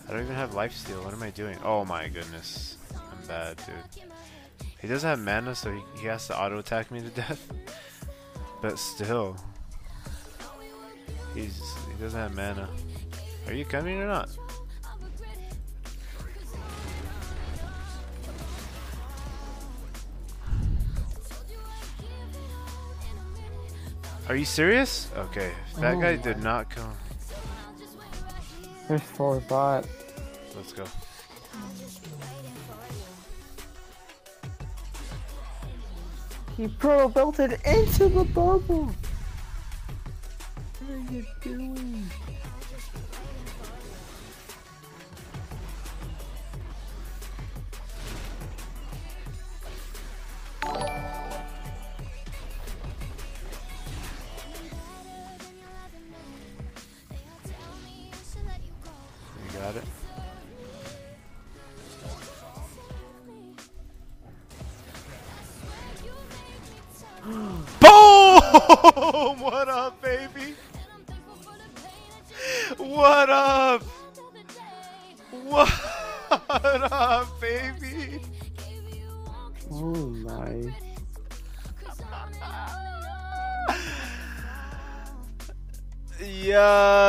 I don't even have lifesteal. What am I doing? Oh my goodness. I'm bad, dude. He doesn't have mana, so he has to auto attack me to death. But still. He doesn't have mana. Are you coming or not? Are you serious? Okay, that guy did not come. There's 4 bots. Let's go. He pro belted into the bubble. What are you doing? You got it. Boom! What up, baby? What up? What up, baby? Oh my. Yeah.